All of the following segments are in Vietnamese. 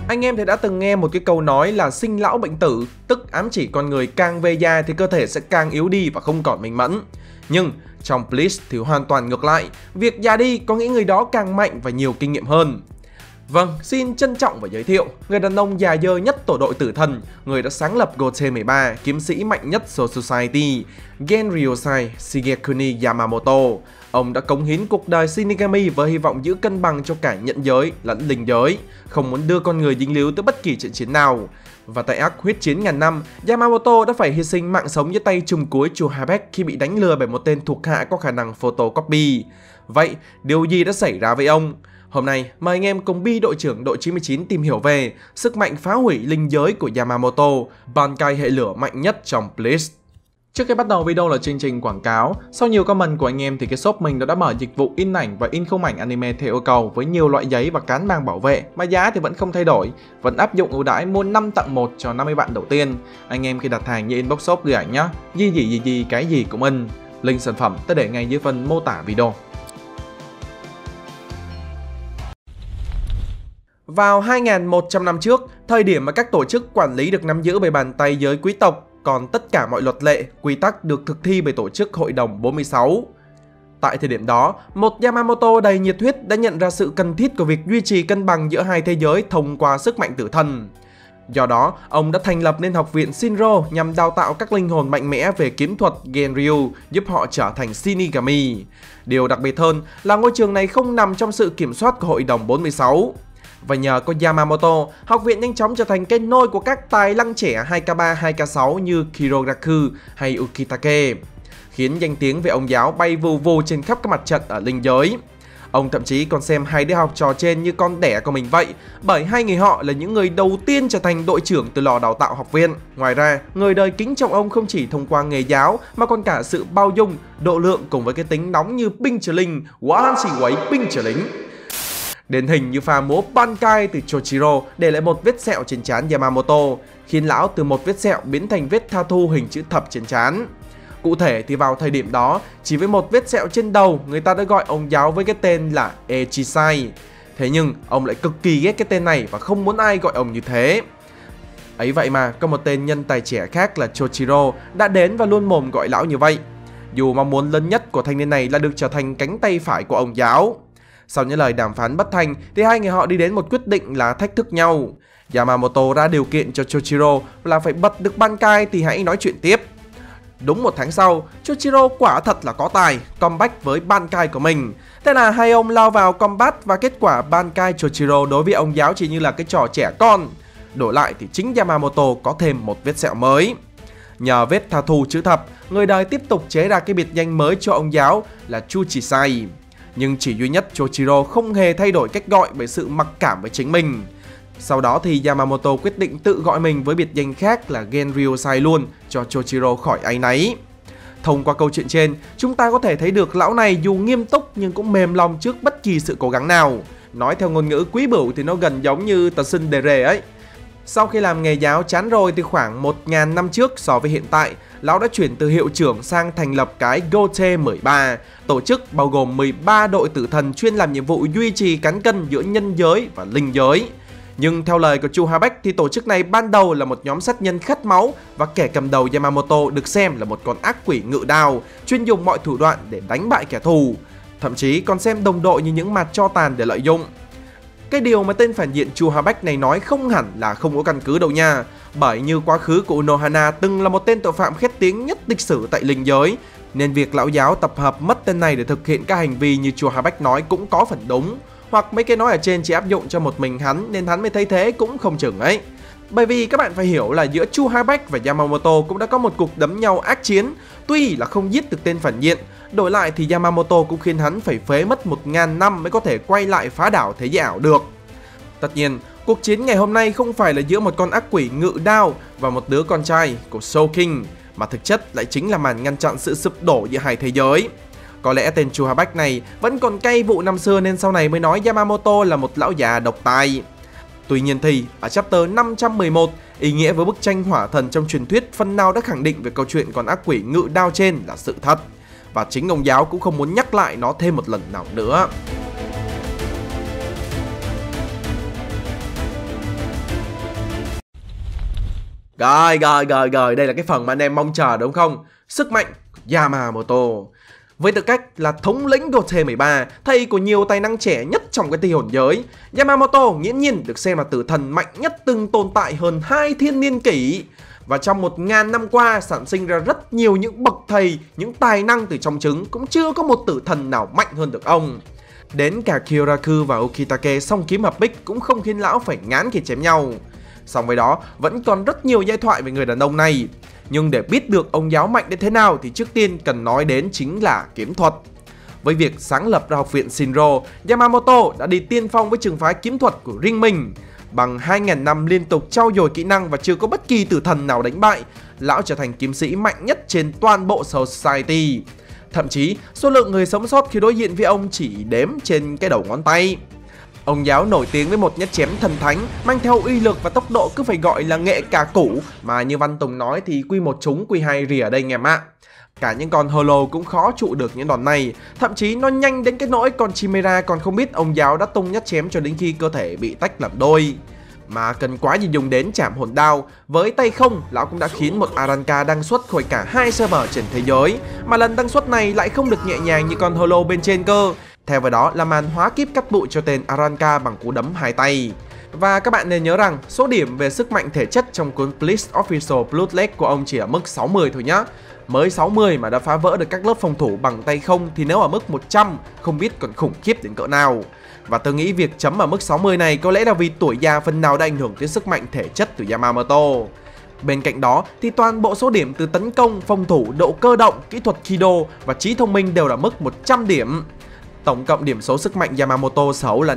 Anh em thì đã từng nghe một cái câu nói là sinh lão bệnh tử, tức ám chỉ con người càng về già thì cơ thể sẽ càng yếu đi và không còn minh mẫn. Nhưng trong Bleach thì hoàn toàn ngược lại, việc già đi có nghĩa người đó càng mạnh và nhiều kinh nghiệm hơn. Vâng, xin trân trọng và giới thiệu người đàn ông già dơ nhất tổ đội tử thần, người đã sáng lập Goten 13, kiếm sĩ mạnh nhất Soul Society, Genryosai Shigekuni Yamamoto. Ông đã cống hiến cuộc đời Shinigami với hy vọng giữ cân bằng cho cả nhận giới lẫn linh giới, không muốn đưa con người dính líu tới bất kỳ trận chiến nào. Và tại ác huyết chiến ngàn năm, Yamamoto đã phải hy sinh mạng sống dưới tay trùm cuối Chuhabek khi bị đánh lừa bởi một tên thuộc hạ có khả năng photocopy. Vậy, điều gì đã xảy ra với ông? Hôm nay, mời anh em cùng Bi đội trưởng đội 99 tìm hiểu về sức mạnh phá hủy linh giới của Yamamoto, Bankai hệ lửa mạnh nhất trong Bleach. Trước khi bắt đầu video là chương trình quảng cáo. Sau nhiều comment của anh em thì cái shop mình đã mở dịch vụ in ảnh và in khung ảnh anime theo yêu cầu với nhiều loại giấy và cán mang bảo vệ, mà giá thì vẫn không thay đổi, vẫn áp dụng ưu đãi mua 5 tặng 1 cho 50 bạn đầu tiên. Anh em khi đặt hàng như inbox shop gửi ảnh nhá, gì cái gì cũng in. Link sản phẩm tôi để ngay dưới phần mô tả video. Vào 2100 năm trước, thời điểm mà các tổ chức quản lý được nắm giữ bởi bàn tay giới quý tộc, còn tất cả mọi luật lệ, quy tắc được thực thi bởi tổ chức Hội đồng 46. Tại thời điểm đó, một Yamamoto đầy nhiệt huyết đã nhận ra sự cần thiết của việc duy trì cân bằng giữa hai thế giới thông qua sức mạnh tử thần. Do đó, ông đã thành lập nên học viện Shinro nhằm đào tạo các linh hồn mạnh mẽ về kiếm thuật Genryu, giúp họ trở thành Shinigami. Điều đặc biệt hơn là ngôi trường này không nằm trong sự kiểm soát của Hội đồng 46. Và nhờ có Yamamoto, học viện nhanh chóng trở thành cái nôi của các tài năng trẻ 2K3, 2K6 như Kirogaku hay Ukitake, khiến danh tiếng về ông giáo bay vù vù trên khắp các mặt trận ở linh giới. Ông thậm chí còn xem hai đứa học trò trên như con đẻ của mình vậy, bởi hai người họ là những người đầu tiên trở thành đội trưởng từ lò đào tạo học viện. Ngoài ra, người đời kính trọng ông không chỉ thông qua nghề giáo mà còn cả sự bao dung, độ lượng cùng với cái tính nóng như binh trở linh, quá xì quấy binh trở lính. Điển hình như pha múa Bankai từ Chochiro để lại một vết sẹo trên trán Yamamoto, khiến lão từ một vết sẹo biến thành vết tattoo hình chữ thập trên trán. Cụ thể thì vào thời điểm đó, chỉ với một vết sẹo trên đầu, người ta đã gọi ông giáo với cái tên là Echisai. Thế nhưng ông lại cực kỳ ghét cái tên này và không muốn ai gọi ông như thế. Ấy vậy mà có một tên nhân tài trẻ khác là Chochiro đã đến và luôn mồm gọi lão như vậy, dù mong muốn lớn nhất của thanh niên này là được trở thành cánh tay phải của ông giáo. Sau những lời đàm phán bất thành thì hai người họ đi đến một quyết định là thách thức nhau. Yamamoto ra điều kiện cho Chochiro là phải bật được Bankai thì hãy nói chuyện tiếp. Đúng một tháng sau, Chochiro quả thật là có tài, comeback với Bankai của mình. Thế là hai ông lao vào combat và kết quả Bankai Chochiro đối với ông giáo chỉ như là cái trò trẻ con. Đổi lại thì chính Yamamoto có thêm một vết sẹo mới. Nhờ vết tattoo chữ thập, người đời tiếp tục chế ra cái biệt danh mới cho ông giáo là Chuchisai. Nhưng chỉ duy nhất Chochiro không hề thay đổi cách gọi bởi sự mặc cảm với chính mình. Sau đó thì Yamamoto quyết định tự gọi mình với biệt danh khác là Genryosai luôn, cho Chochiro khỏi áy náy. Thông qua câu chuyện trên, chúng ta có thể thấy được lão này dù nghiêm túc nhưng cũng mềm lòng trước bất kỳ sự cố gắng nào. Nói theo ngôn ngữ quý bửu thì nó gần giống như tsundere ấy. Sau khi làm nghề giáo chán rồi thì khoảng 1000 năm trước so với hiện tại, lão đã chuyển từ hiệu trưởng sang thành lập cái Goten 13, tổ chức bao gồm 13 đội tử thần chuyên làm nhiệm vụ duy trì cán cân giữa nhân giới và linh giới. Nhưng theo lời của Chuhabek thì tổ chức này ban đầu là một nhóm sát nhân khát máu và kẻ cầm đầu Yamamoto được xem là một con ác quỷ ngự đao, chuyên dùng mọi thủ đoạn để đánh bại kẻ thù, thậm chí còn xem đồng đội như những mặt tro tàn để lợi dụng. Cái điều mà tên phản diện Chuhabek này nói không hẳn là không có căn cứ đâu nha, bởi như quá khứ của Unohana từng là một tên tội phạm khét tiếng nhất lịch sử tại linh giới, nên việc lão giáo tập hợp mất tên này để thực hiện các hành vi như Chuhabek nói cũng có phần đúng. Hoặc mấy cái nói ở trên chỉ áp dụng cho một mình hắn nên hắn mới thấy thế cũng không chừng ấy. Bởi vì các bạn phải hiểu là giữa Chuhabek và Yamamoto cũng đã có một cuộc đấm nhau ác chiến. Tuy là không giết được tên phản diện, đổi lại thì Yamamoto cũng khiến hắn phải phế mất 1000 năm mới có thể quay lại phá đảo thế giới ảo được. Tất nhiên, cuộc chiến ngày hôm nay không phải là giữa một con ác quỷ ngự đao và một đứa con trai của Soul King, mà thực chất lại chính là màn ngăn chặn sự sụp đổ giữa hai thế giới. Có lẽ tên Chuhabek này vẫn còn cay vụ năm xưa nên sau này mới nói Yamamoto là một lão già độc tài. Tuy nhiên thì, ở chapter 511, ý nghĩa với bức tranh hỏa thần trong truyền thuyết phần nào đã khẳng định về câu chuyện con ác quỷ ngự đao trên là sự thật. Và chính ông giáo cũng không muốn nhắc lại nó thêm một lần nào nữa. Rồi, đây là cái phần mà anh em mong chờ đúng không? Sức mạnh Yamamoto. Với tư cách là thống lĩnh GOT 13, thầy của nhiều tài năng trẻ nhất trong cái ti hồn giới, Yamamoto nghiễm nhiên được xem là tử thần mạnh nhất từng tồn tại hơn 2 thiên niên kỷ. Và trong 1000 năm qua sản sinh ra rất nhiều những bậc thầy, những tài năng từ trong trứng, cũng chưa có một tử thần nào mạnh hơn được ông. Đến cả Kyoraku và Ukitake song kiếm hợp bích cũng không khiến lão phải ngán khi chém nhau. Song với đó vẫn còn rất nhiều giai thoại về người đàn ông này. Nhưng để biết được ông giáo mạnh đến thế nào thì trước tiên cần nói đến chính là kiếm thuật. Với việc sáng lập ra học viện Shinro, Yamamoto đã đi tiên phong với trường phái kiếm thuật của riêng mình. Bằng 2000 năm liên tục trau dồi kỹ năng và chưa có bất kỳ tử thần nào đánh bại, lão trở thành kiếm sĩ mạnh nhất trên toàn bộ Soul Society. Thậm chí, số lượng người sống sót khi đối diện với ông chỉ đếm trên cái đầu ngón tay. Ông giáo nổi tiếng với một nhát chém thần thánh, mang theo uy lực và tốc độ cứ phải gọi là nghệ cả củ, mà như Văn Tùng nói thì Q1 trúng Q2 rỉa đây anh em ạ. Cả những con Holo cũng khó trụ được những đòn này, thậm chí nó nhanh đến cái nỗi con Chimera còn không biết ông giáo đã tung nhát chém cho đến khi cơ thể bị tách làm đôi. Mà cần quá gì dùng đến chảm hồn đao, với tay không, lão cũng đã khiến một Arrancar đăng xuất khỏi cả 2 server trên thế giới, mà lần đăng xuất này lại không được nhẹ nhàng như con Holo bên trên cơ. Theo vào đó là màn hóa kíp cắt bụi cho tên Arrancar bằng cú đấm hai tay. Và các bạn nên nhớ rằng số điểm về sức mạnh thể chất trong cuốn Bleach Official Bloodlake của ông chỉ ở mức 60 thôi nhá. Mới 60 mà đã phá vỡ được các lớp phòng thủ bằng tay không thì nếu ở mức 100 không biết còn khủng khiếp đến cỡ nào. Và tôi nghĩ việc chấm ở mức 60 này có lẽ là vì tuổi già phần nào đã ảnh hưởng tới sức mạnh thể chất từ Yamamoto. Bên cạnh đó thì toàn bộ số điểm từ tấn công, phòng thủ, độ cơ động, kỹ thuật Kido và trí thông minh đều là mức 100 điểm. Tổng cộng điểm số sức mạnh Yamamoto sở hữu là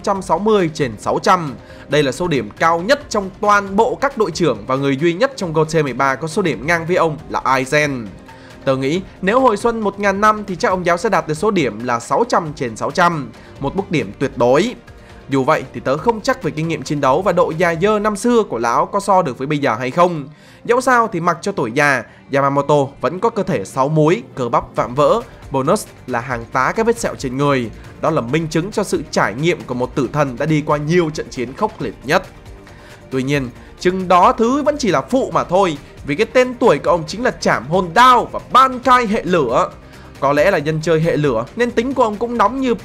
560 trên 600. Đây là số điểm cao nhất trong toàn bộ các đội trưởng và người duy nhất trong GOT 13 có số điểm ngang với ông là Aizen. Tớ nghĩ nếu hồi xuân 1000 năm thì chắc ông giáo sẽ đạt được số điểm là 600 trên 600, một mức điểm tuyệt đối. Dù vậy thì tớ không chắc về kinh nghiệm chiến đấu và độ già dơ năm xưa của lão có so được với bây giờ hay không. Dẫu sao thì mặc cho tuổi già, Yamamoto vẫn có cơ thể 6 múi, cơ bắp vạm vỡ, bonus là hàng tá các vết sẹo trên người. Đó là minh chứng cho sự trải nghiệm của một tử thần đã đi qua nhiều trận chiến khốc liệt nhất. Tuy nhiên, chừng đó thứ vẫn chỉ là phụ mà thôi, vì cái tên tuổi của ông chính là chảm hồn đao và Bankai hệ lửa. Có lẽ là dân chơi hệ lửa nên tính của ông cũng nóng như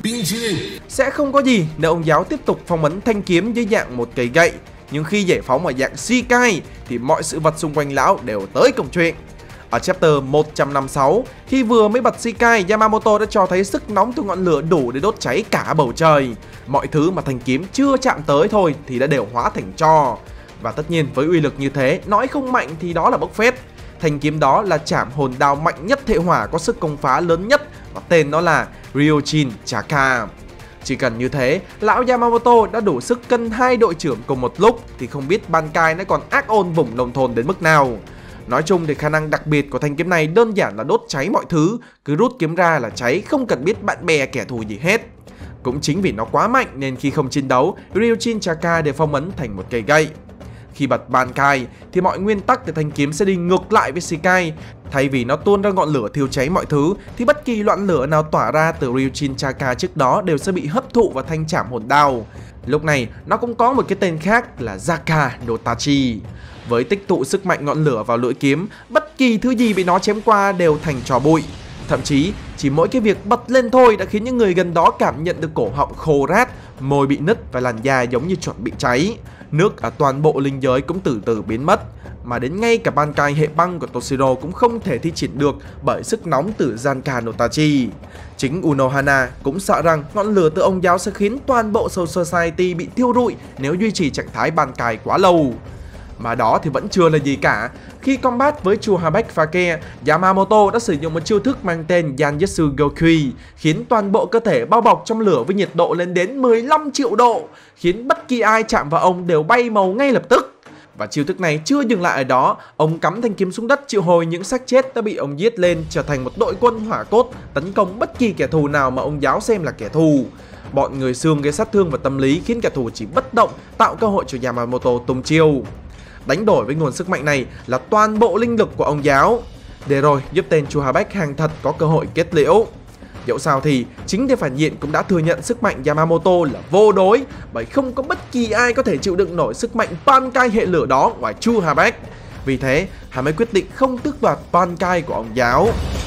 sẽ không có gì nếu ông giáo tiếp tục phong ấn thanh kiếm dưới dạng một cây gậy. Nhưng khi giải phóng ở dạng Shikai thì mọi sự vật xung quanh lão đều tới công chuyện. Ở chapter 156, khi vừa mới bật Shikai, Yamamoto đã cho thấy sức nóng từ ngọn lửa đủ để đốt cháy cả bầu trời. Mọi thứ mà thanh kiếm chưa chạm tới thôi thì đã đều hóa thành tro. Và tất nhiên với uy lực như thế, nói không mạnh thì đó là bốc phét. Thanh kiếm đó là chảm hồn đao mạnh nhất hệ hỏa có sức công phá lớn nhất và tên nó là Ryojin Chaka. Chỉ cần như thế, lão Yamamoto đã đủ sức cân 2 đội trưởng cùng một lúc thì không biết Bankai nó còn ác ôn vùng nông thôn đến mức nào. Nói chung thì khả năng đặc biệt của thanh kiếm này đơn giản là đốt cháy mọi thứ, cứ rút kiếm ra là cháy không cần biết bạn bè kẻ thù gì hết. Cũng chính vì nó quá mạnh nên khi không chiến đấu, Ryojin Chaka đều phong ấn thành một cây gậy. Khi bật Bankai thì mọi nguyên tắc từ thanh kiếm sẽ đi ngược lại với Shikai. Thay vì nó tuôn ra ngọn lửa thiêu cháy mọi thứ thì bất kỳ loạn lửa nào tỏa ra từ Ryojin Chaka trước đó đều sẽ bị hấp thụ vào thanh chảm hồn đao. Lúc này nó cũng có một cái tên khác là Zaka Dotachi. Với tích tụ sức mạnh ngọn lửa vào lưỡi kiếm, bất kỳ thứ gì bị nó chém qua đều thành tro bụi. Thậm chí chỉ mỗi cái việc bật lên thôi đã khiến những người gần đó cảm nhận được cổ họng khô rát, môi bị nứt và làn da giống như chuẩn bị cháy. Nước ở toàn bộ linh giới cũng từ từ biến mất, mà đến ngay cả Bankai hệ băng của Toshiro cũng không thể thi triển được bởi sức nóng từ Zanka Notachi. Chính Unohana cũng sợ rằng ngọn lửa từ ông giáo sẽ khiến toàn bộ Soul Society bị thiêu rụi nếu duy trì trạng thái Bankai quá lâu. Mà đó thì vẫn chưa là gì cả. Khi combat với Chuhabek Fake, Yamamoto đã sử dụng một chiêu thức mang tên Yanjutsu Gokui, khiến toàn bộ cơ thể bao bọc trong lửa với nhiệt độ lên đến 15 triệu độ, khiến bất kỳ ai chạm vào ông đều bay màu ngay lập tức. Và chiêu thức này chưa dừng lại ở đó, ông cắm thanh kiếm xuống đất triệu hồi những xác chết đã bị ông giết lên trở thành một đội quân hỏa cốt tấn công bất kỳ kẻ thù nào mà ông giáo xem là kẻ thù. Bọn người xương gây sát thương và tâm lý khiến kẻ thù chỉ bất động, tạo cơ hội cho Yamamoto tung chiêu. Đánh đổi với nguồn sức mạnh này là toàn bộ linh lực của ông giáo, để rồi giúp tên Chuhabek hàng thật có cơ hội kết liễu. Dẫu sao thì chính tên phản diện cũng đã thừa nhận sức mạnh Yamamoto là vô đối, bởi không có bất kỳ ai có thể chịu đựng nổi sức mạnh Bankai hệ lửa đó ngoài Chuhabek. Vì thế, hắn mới quyết định không tước đoạt Bankai của ông giáo.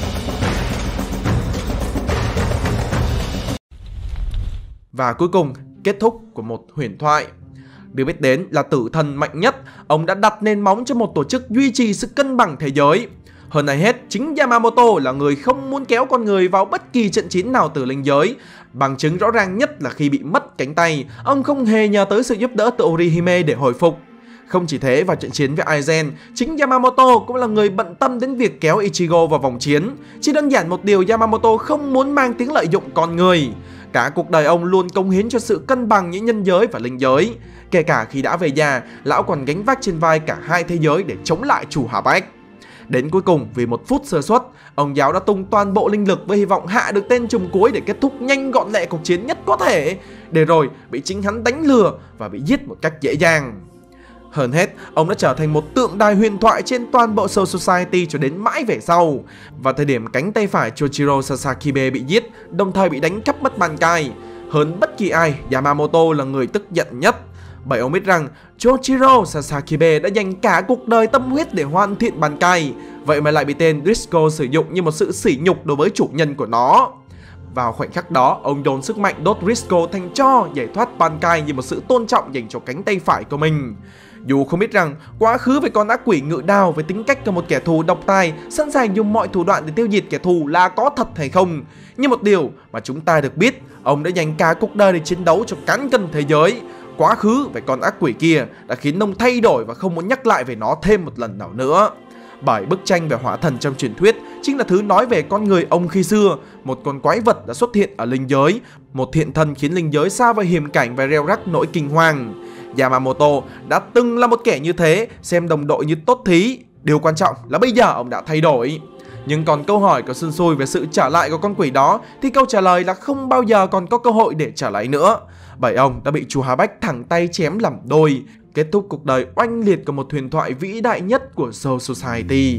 Và cuối cùng, kết thúc của một huyền thoại. Được biết đến là tử thần mạnh nhất, ông đã đặt nền móng cho một tổ chức duy trì sự cân bằng thế giới. Hơn ai hết, chính Yamamoto là người không muốn kéo con người vào bất kỳ trận chiến nào từ linh giới. Bằng chứng rõ ràng nhất là khi bị mất cánh tay, ông không hề nhờ tới sự giúp đỡ từ Orihime để hồi phục. Không chỉ thế, vào trận chiến với Aizen, chính Yamamoto cũng là người bận tâm đến việc kéo Ichigo vào vòng chiến. Chỉ đơn giản một điều, Yamamoto không muốn mang tiếng lợi dụng con người. Cả cuộc đời ông luôn cống hiến cho sự cân bằng giữa nhân giới và linh giới. Kể cả khi đã về già, lão còn gánh vác trên vai cả hai thế giới để chống lại chủ Hà Bách. Đến cuối cùng, vì một phút sơ suất, ông giáo đã tung toàn bộ linh lực với hy vọng hạ được tên trùm cuối để kết thúc nhanh gọn lẹ cuộc chiến nhất có thể, để rồi bị chính hắn đánh lừa và bị giết một cách dễ dàng. Hơn hết, ông đã trở thành một tượng đài huyền thoại trên toàn bộ Soul Society cho đến mãi về sau. Vào thời điểm cánh tay phải Chojiro Sasakibe bị giết, đồng thời bị đánh cắp mất Bankai, hơn bất kỳ ai, Yamamoto là người tức giận nhất. Bởi ông biết rằng Chojiro Sasakibe đã dành cả cuộc đời tâm huyết để hoàn thiện Bankai, vậy mà lại bị tên Driscoll sử dụng như một sự sỉ nhục đối với chủ nhân của nó. Vào khoảnh khắc đó, ông dồn sức mạnh đốt Driscoll thành tro, giải thoát Bankai như một sự tôn trọng dành cho cánh tay phải của mình. Dù không biết rằng quá khứ về con ác quỷ ngự đao với tính cách của một kẻ thù độc tài, sẵn sàng dùng mọi thủ đoạn để tiêu diệt kẻ thù là có thật hay không, nhưng một điều mà chúng ta được biết, ông đã dành cả cuộc đời để chiến đấu cho cán cân thế giới. Quá khứ về con ác quỷ kia đã khiến ông thay đổi và không muốn nhắc lại về nó thêm một lần nào nữa. Bởi bức tranh về hỏa thần trong truyền thuyết chính là thứ nói về con người ông khi xưa, một con quái vật đã xuất hiện ở linh giới, một thiện thần khiến linh giới xa vào hiểm cảnh và reo rắc nỗi kinh hoàng. Yamamoto đã từng là một kẻ như thế, xem đồng đội như tốt thí. Điều quan trọng là bây giờ ông đã thay đổi. Nhưng còn câu hỏi của Shunsui về sự trở lại của con quỷ đó thì câu trả lời là không bao giờ còn có cơ hội để trở lại nữa. Bởi ông đã bị chú Hà Bách thẳng tay chém làm đôi, kết thúc cuộc đời oanh liệt của một huyền thoại vĩ đại nhất của Soul Society.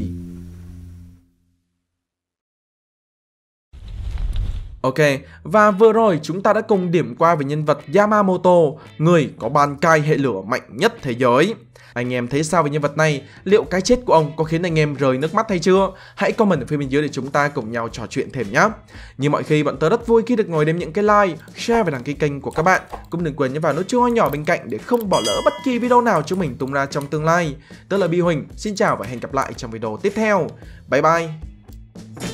Ok, và vừa rồi chúng ta đã cùng điểm qua về nhân vật Yamamoto, người có Bankai hệ lửa mạnh nhất thế giới. Anh em thấy sao về nhân vật này? Liệu cái chết của ông có khiến anh em rơi nước mắt hay chưa? Hãy comment ở phía bên dưới để chúng ta cùng nhau trò chuyện thêm nhé. Như mọi khi, bọn tớ rất vui khi được ngồi đếm những cái like, share và đăng ký kênh của các bạn. Cũng đừng quên nhấn vào nút chuông hoa nhỏ bên cạnh để không bỏ lỡ bất kỳ video nào chúng mình tung ra trong tương lai. Tớ là Bi Huỳnh, xin chào và hẹn gặp lại trong video tiếp theo. Bye bye!